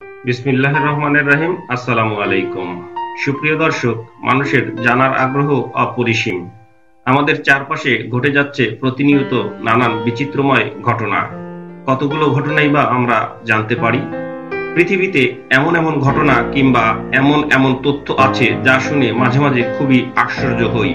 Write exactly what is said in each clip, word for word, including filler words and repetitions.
বিসমিল্লাহির রহমানির রহিম। আসসালামু আলাইকুম। সুপ্রিয় দর্শক, মানুষের জানার আগ্রহ অপরিসীম। আমাদের চারপাশে ঘটে যাচ্ছে প্রতিনিয়ত নানান বিচিত্রময় ঘটনা। কতগুলো ঘটনাই বা আমরা জানতে পারি? পৃথিবীতে এমন এমন ঘটনা কিংবা এমন এমন তথ্য আছে যা শুনে মাঝে মাঝে খুবই আশ্চর্য হই।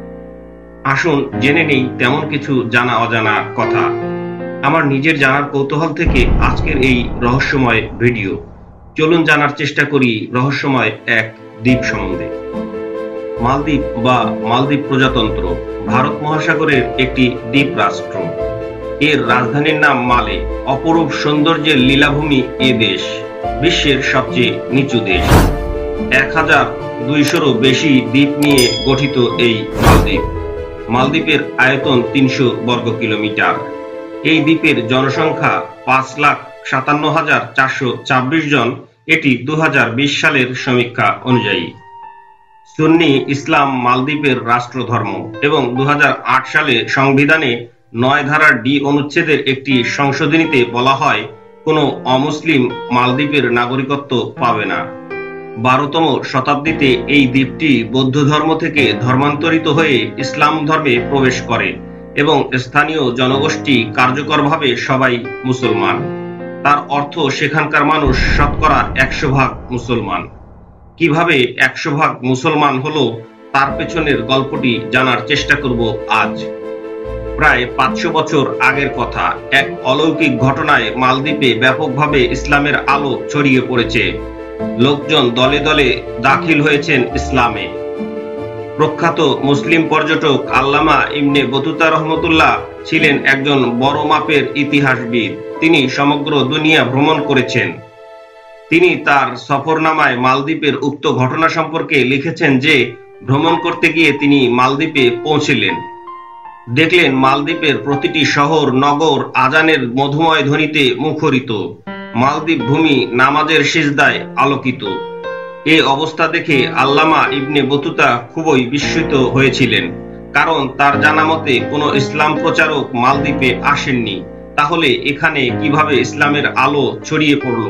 আসুন জেনে নেই তেমন কিছু জানা অজানা কথা। আমার নিজের জানার কৌতূহল থেকে আজকের এই রহস্যময় ভিডিও। চলুন জানার চেষ্টা করি রহস্যময় এক দ্বীপ সম্বন্ধে। মালদ্বীপ বা মালদ্বীপ প্রজাতন্ত্র ভারত মহাসাগরের একটি দ্বীপ রাষ্ট্র। এর রাজধানীর নাম মালে। অপরূপ সৌন্দর্যের লীলাভূমি এ দেশ, বিশ্বের সবচেয়ে নিচু দেশ। এক হাজার দুইশোরও বেশি দ্বীপ নিয়ে গঠিত এই মালদ্বীপ। মালদ্বীপের আয়তন তিনশো বর্গ কিলোমিটার। এই দ্বীপের জনসংখ্যা পাঁচ লাখ সাতান্ন হাজার চারশো ছাব্বিশ জন। এটি দু হাজার বিশ সালের সমীক্ষা অনুযায়ী। সুন্নি ইসলাম মালদ্বীপের রাষ্ট্রধর্ম এবং দু হাজার আট সালে সংবিধানে নয় ধারার ডি অনুচ্ছেদের একটি সংশোধনীতে বলা হয়, কোনো অমুসলিম মালদ্বীপের নাগরিকত্ব পাবে না। বারোতম শতাব্দীতে এই দ্বীপটি বৌদ্ধ ধর্ম থেকে ধর্মান্তরিত হয়ে ইসলাম ধর্মে প্রবেশ করে এবং স্থানীয় জনগোষ্ঠী কার্যকরভাবে সবাই মুসলমান। তার অর্থ সেখানকার মানুষ শতকরা একশো ভাগ মুসলমান। কিভাবে একশো ভাগ মুসলমান হলো তার পেছনের গল্পটি জানার চেষ্টা করব আজ। প্রায় পাঁচশো বছর আগের কথা। এক অলৌকিক ঘটনায় মালদ্বীপে ব্যাপকভাবে ইসলামের আলো ছড়িয়ে পড়েছে। লোকজন দলে দলে দাখিল হয়েছেন ইসলামে। প্রখ্যাত মুসলিম পর্যটক আল্লামা ইবনে বতুতা রহমতুল্লাহ ছিলেন একজন বড় মাপের ইতিহাসবিদ। তিনি সমগ্র দুনিয়া ভ্রমণ করেছেন। তিনি তার সফরনামায় মালদ্বীপের উক্ত ঘটনা সম্পর্কে লিখেছেন যে, ভ্রমণ করতে গিয়ে তিনি মালদ্বীপে পৌঁছলেন। দেখলেন মালদ্বীপের প্রতিটি শহর নগর আজানের মধুময় ধ্বনিতে মুখরিত। মালদ্বীপ ভূমি নামাজের সিজদায় আলোকিত। এ অবস্থা দেখে আল্লামা ইবনে বতুতা খুবই বিস্মিত হয়েছিলেন, কারণ তার জানা মতে কোনো ইসলাম প্রচারক মালদ্বীপে আসেননি। তাহলে এখানে কিভাবে ইসলামের আলো ছড়িয়ে পড়ল?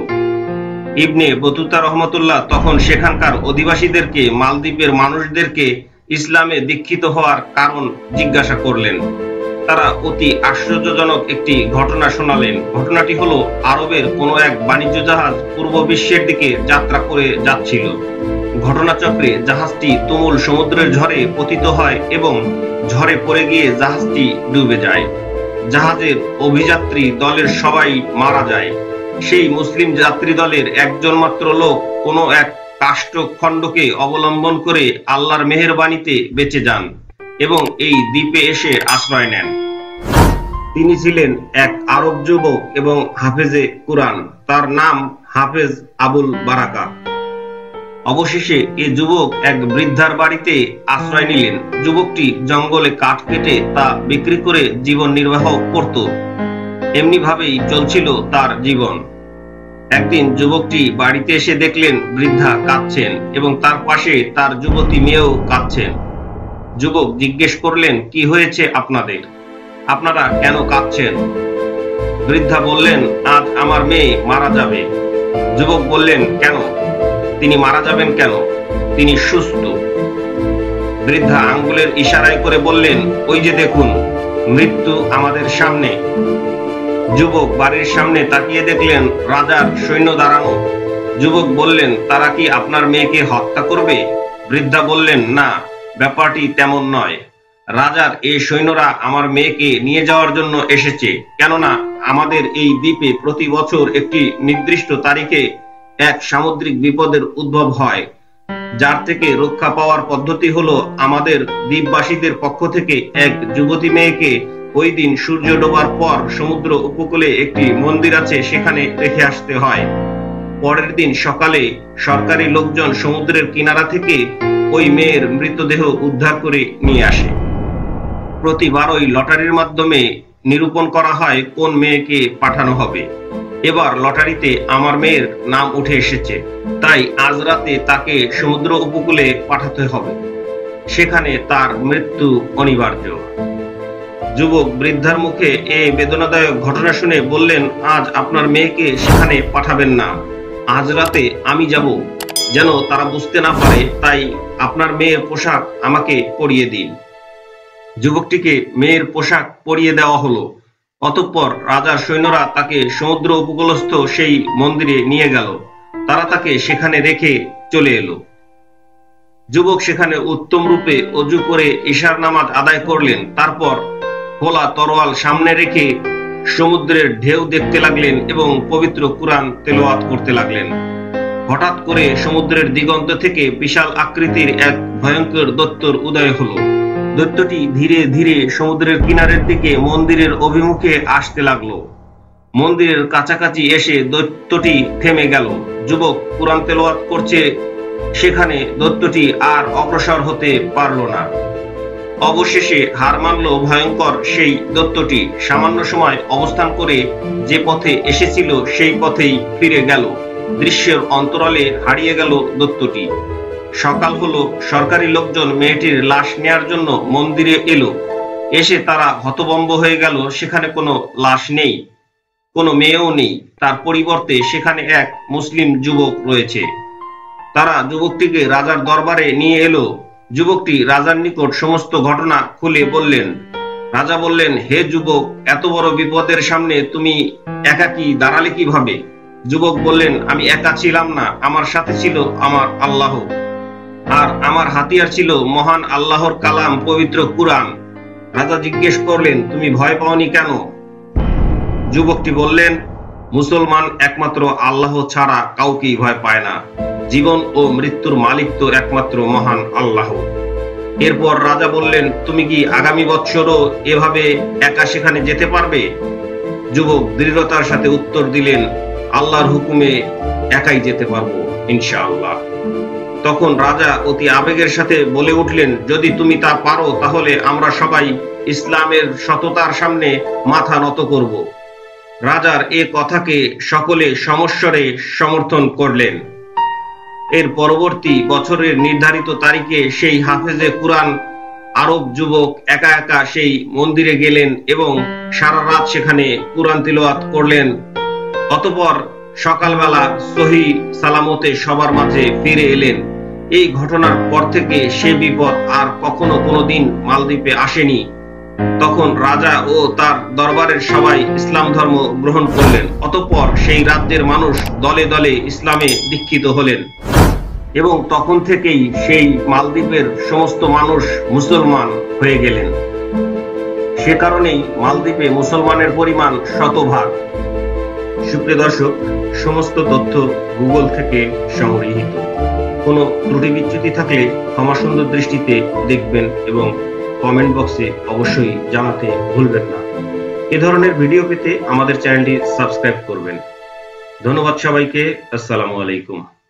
ইবনে বতুতা রহমতুল্লাহ তখন সেখানকার অধিবাসীদেরকে, মালদ্বীপের মানুষদেরকে ইসলামে দীক্ষিত হওয়ার কারণ জিজ্ঞাসা করলেন। তারা অতি আশ্চর্যজনক একটি ঘটনা শোনালেন। ঘটনাটি হলো, আরবের কোনো এক বাণিজ্য জাহাজ পূর্ব বিশ্বের দিকে যাত্রা করে যাচ্ছিল। ঘটনাচক্রে জাহাজটি তুমুল সমুদ্রের ঝড়ে পতিত হয় এবং ঝড়ে পড়ে গিয়ে জাহাজটি ডুবে যায়। জাহাজের অভিযাত্রী দলের সবাই মারা যায়। সেই মুসলিম যাত্রী দলের একজন মাত্র লোক কোনো এক কাষ্ঠখণ্ডকে অবলম্বন করে আল্লাহর মেহেরবানিতে বেঁচে যান এবং এই দ্বীপে এসে আশ্রয় নেন। তিনি ছিলেন এক আরব যুবক এবং হাফেজে কুরআন। তার নাম হাফেজ আবুল বারাকা। অবশেষে এ যুবক এক বৃদ্ধার বাড়িতে আশ্রয় নিলেন। যুবকটি জঙ্গলে কাঠ কেটে তা বিক্রি করে জীবন নির্বাহ করত। এমনি ভাবেই চলছিল তার জীবন। একদিন যুবকটি বাড়িতে এসে দেখলেন বৃদ্ধা কাঁদছেন এবং তার পাশে তার যুবতী মেয়েও কাঁদছেন। যুবক জিজ্ঞেস করলেন, কি হয়েছে আপনাদের? আপনারা কেন কাঁদছেন? বৃদ্ধা বললেন, আজ আমার মেয়ে মারা যাবে। যুবক বললেন, কেন? তিনি মারা যাবেন কেন? তিনি সুস্থ। বৃদ্ধা আঙ্গুলের ইশারায় করে বললেন, ওই যে দেখুন, মৃত্যু আমাদের সামনে। যুবক বাড়ির সামনে তাকিয়ে দেখলেন রাজার সৈন্য দাঁড়ানো। যুবক বললেন, তারা কি আপনার মেয়েকে হত্যা করবে? বৃদ্ধা বললেন, না, ব্যাপারটি তেমন নয়। রাজার এই সৈন্যরা আমার মেয়েকে নিয়ে যাওয়ার জন্য এসেছে, কেননা আমাদের এই দ্বীপে প্রতি বছর একটি নির্দিষ্ট তারিখে এক সামুদ্রিক বিপদের উদ্ভব হয়, যার থেকে রক্ষা পাওয়ার পদ্ধতি হলো আমাদের দ্বীপবাসীদের পক্ষ থেকে এক যুবতী মেয়েকে ওই দিন সূর্য ডোবার পর সমুদ্র উপকূলে একটি মন্দির আছে, সেখানে রেখে আসতে হয়। পরের দিন সকালে সরকারি লোকজন সমুদ্রের কিনারা থেকে ওই মেয়ের মৃতদেহ উদ্ধার করে নিয়ে আসে। প্রতিবারই লটারির মাধ্যমে নিরূপণ করা হয় কোন মেয়েকে পাঠানো হবে। এবার লটারিতে আমার মেয়ের নাম উঠে এসেছে, তাই আজ রাতে তাকে সমুদ্র উপকূলে পাঠাতে হবে। সেখানে তার মৃত্যু অনিবার্য। যুবক বৃদ্ধার মুখে এই বেদনাদায়ক ঘটনা শুনে বললেন, আজ আপনার মেয়েকে সেখানে পাঠাবেন না। আজ রাতে আমি যাব, যেন তারা বুঝতে না পারে, তাই আপনার মেয়ের পোশাক আমাকে পরিয়ে দিন। যুবকটিকে মেয়ের পোশাক পরিয়ে দেওয়া হলো। অতঃপর রাজার সৈন্যরা তাকে সমুদ্র উপকূলস্থ সেই মন্দিরে নিয়ে গেল। তারা তাকে সেখানে রেখে চলে এলো। যুবক সেখানে উত্তম রূপে অজু করে ইশার নামাজ আদায় করলেন। তারপর খোলা তরোয়াল সামনে রেখে সমুদ্রের ঢেউ দেখতে লাগলেন এবং পবিত্র কুরআন তেলাওয়াত করতে লাগলেন। হঠাৎ করে সমুদ্রের দিগন্ত থেকে বিশাল আকৃতির এক ভয়ঙ্কর দৈত্যর উদয় হলো। দৈত্যটি ধীরে ধীরে সমুদ্রের কিনারের দিকে মন্দিরের অভিমুখে আসতে লাগলো। মন্দিরের কাছাকাছি এসে দৈত্যটি থেমে গেল। যুবক কুরআন তেলাওয়াত করছে, সেখানে দৈত্যটি আর অগ্রসর হতে পারল না। অবশেষে হার মানল ভয়ঙ্কর সেই দৈত্যটি। সামান্য সময় অবস্থান করে যে পথে এসেছিল সেই পথেই ফিরে গেল। দৃশ্যের অন্তরালে হারিয়ে গেল দৈত্যটি। সকাল হলো। সরকারি লোকজন মেয়েটির লাশ নেয়ার জন্য মন্দিরে এলো। এসে তারা হতভম্ব হয়ে গেল। সেখানে কোনো লাশ নেই, কোনো মেয়েও নেই। তার পরিবর্তে সেখানে এক মুসলিম যুবক রয়েছে। তারা যুবকটিকে রাজার দরবারে নিয়ে এলো। যুবকটি রাজার নিকট সমস্ত ঘটনা খুলে বললেন। রাজা বললেন, হে যুবক, এত বড় বিপদের সামনে তুমি একাকী দাঁড়ালে কিভাবে? যুবক বললেন, আমি একা ছিলাম না, আমার সাথে ছিল আমার আল্লাহ, আর আমার হাতিয়ার ছিল মহান আল্লাহর কালাম পবিত্র কুরআন। রাজা জিজ্ঞেস করলেন, তুমি ভয় পাওনি কেন? যুবকটি বললেন, মুসলমান একমাত্র আল্লাহ ছাড়া কাউকেই ভয় পায় না। জীবন ও মৃত্যুর মালিক তো একমাত্র মহান আল্লাহ। এরপর রাজা বললেন, তুমি কি আগামী বৎসরও এভাবে একা সেখানে যেতে পারবে? যুবক দৃঢ়তার সাথে উত্তর দিলেন, আল্লাহর হুকুমে একাই যেতে পারবো ইনশাআল্লাহ। তখন রাজা অতি আবেগের সাথে বলে উঠলেন, যদি তুমি তা পারো তাহলে আমরা সবাই ইসলামের সততার সামনে মাথা নত করব। রাজার এ কথাকে সকলে সমস্বরে সমর্থন করলেন। এর পরবর্তী বছরের নির্ধারিত তারিখে সেই হাফেজে কুরআন আরব যুবক একা একা সেই মন্দিরে গেলেন এবং সারা রাত সেখানে কুরআন তিলাওয়াত করলেন। অতঃপর সকালবেলা সহি সালামতে সবার মাঝে ফিরে এলেন। এই ঘটনার পর থেকে সে বিপদ আর কখনো কোনোদিন মালদ্বীপে আসেনি। তখন রাজা ও তার দরবারের সবাই ইসলাম ধর্ম গ্রহণ করলেন। অতঃপর সেই রাজ্যের মানুষ দলে দলে ইসলামে দীক্ষিত হলেন এবং তখন থেকেই সেই মালদ্বীপের সমস্ত মানুষ মুসলমান হয়ে গেলেন। সে কারণেই মালদ্বীপে মুসলমানের পরিমাণ শতভাগ। সুপ্রিয় দর্শক, সমস্ত তথ্য গুগল থেকে সংগৃহীত। কোনো ত্রুটি বিচ্যুতি থাকলে ক্ষমা সুন্দর দৃষ্টিতে দেখবেন এবং কমেন্ট বক্সে অবশ্যই জানাতে ভুলবেন না। এ ধরনের ভিডিও পেতে আমাদের চ্যানেলটি সাবস্ক্রাইব করবেন। ধন্যবাদ সবাইকে। আসসালামু আলাইকুম।